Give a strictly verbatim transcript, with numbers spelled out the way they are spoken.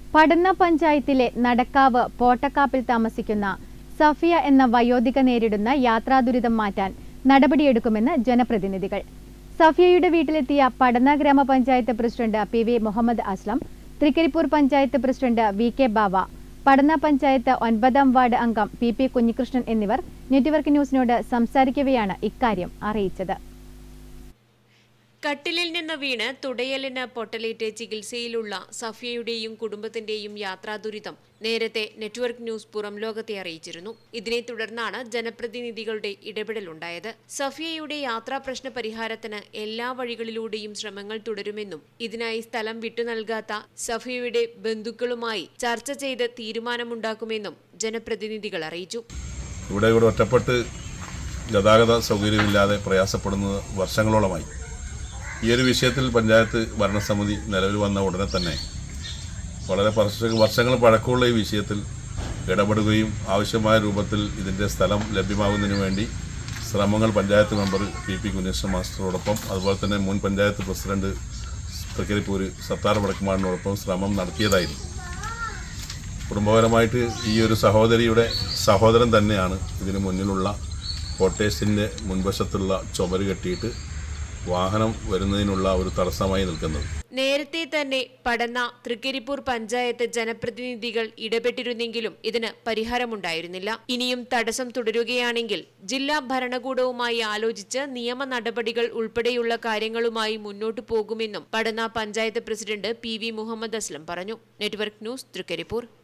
പടന്ന പഞ്ചായത്തിലെ നടക്കാവ് പോട്ടക്കാപ്പിൽ താമസിക്കുന്ന സഫിയ എന്ന വയോധിക നേരിടുന്ന യാത്രാദുരിതം മാറ്റാൻ നടപടിയെടുക്കുമെന്ന് ജനപ്രതിനിധികൾ. സഫിയയുടെ വീട്ടിലെത്തിയ പടന്ന ഗ്രാമപഞ്ചായത്ത് president P V Muhammad Aslam, Thrikaripur panchayat president V K Bava, Padanna panchayat ഒൻപതാം വാർഡ് അംഗം പി പി കുഞ്ഞികൃഷ്ണൻ എന്നിവർ നെറ്റ്വർക്ക് ന്യൂസിനോട് സംസാരിക്കവെയാണ് ഇക്കാര്യം അറിയിച്ചത്. കട്ടിലിൽ നിന്ന് വീണ് തുടയലിന് പൊട്ടലേറ്റ് ചികിത്സയിലുള്ള സഫിയയുടെയും കുടുംബത്തിന്റെയും യാത്രാദുരിതം നേരത്തെ നെറ്റ്വർക്ക് ന്യൂസ് പുറം ലോകത്തെ അറിയിച്ചിരുന്നു. ഇതിനെ തുടർന്നാണ് ജനപ്രതിനിധികളുടെ ഇടപെടലുണ്ടായത്. സഫിയയുടെ യാത്രാ പ്രശ്ന പരിഹാരത്തിന് എല്ലാ വഴികളിലൂടെയും ശ്രമങ്ങൾ തുടരുമെന്നും ഇതിനായി സ്ഥലം വിട്ടു നൽകാത്ത സഫിയയുടെ ബന്ധുക്കളുമായി ചർച്ച ചെയ്ത് തീരുമാനമുണ്ടാക്കുമെന്നും ജനപ്രതിനിധികൾ അറിയിച്ചു. ഇവിടെ ഇവിടെ ഒറ്റപ്പെട്ട് ഗതാഗത സൗകര്യമില്ലാതെ പ്രയാസപ്പെടുന്നത് വർഷങ്ങളോളമായി. ഈ ഒരു വിഷയത്തിൽ പഞ്ചായത്ത് ഭരണസമിതി നിലവിൽ വന്ന ഉടനെ തന്നെ വളരെ വർഷങ്ങൾ പഴക്കമുള്ള ഈ വിഷയത്തിൽ ഇടപെടുകയും ആവശ്യമായ രൂപത്തിൽ ഇതിൻ്റെ സ്ഥലം ലഭ്യമാകുന്നതിന് വേണ്ടി ശ്രമങ്ങൾ panchayat member P P Kunhikrishnan മാസ്റ്ററോടൊപ്പം അതുപോലെ തന്നെ മുൻ പഞ്ചായത്ത് പ്രസിഡന്റ് തൃക്കരിപ്പൂർ സത്താർ വടക്കുമാടിനോടൊപ്പം ശ്രമം നടത്തിയതായിരുന്നു. കുടുംബപരമായിട്ട് ഈ ഒരു സഹോദരിയുടെ സഹോദരൻ തന്നെയാണ് ഇതിന് മുന്നിലുള്ള കോട്ടേഴ്സിൻ്റെ മുൻവശത്തുള്ള ചുമര് കെട്ടിയിട്ട് വാഹനം വരുന്നതിനുള്ള ഒരു തടസ്സമായി നിൽക്കുന്നത്. നേരത്തെ തന്നെ പടന്ന തൃക്കരിപ്പൂർ പഞ്ചായത്ത് ജനപ്രതിനിധികൾ ഇടപെട്ടിരുന്നെങ്കിലും ഇതിന് പരിഹാരമുണ്ടായിരുന്നില്ല. ഇനിയും തടസ്സം തുടരുകയാണെങ്കിൽ ജില്ലാ ഭരണകൂടവുമായി ആലോചിച്ച് നിയമ നടപടികൾ ഉൾപ്പെടെയുള്ള കാര്യങ്ങളുമായി മുന്നോട്ടു പോകുമെന്നും Padanna panchayat president P V Muhammad Aslam പറഞ്ഞു. Network news, Trikaripur.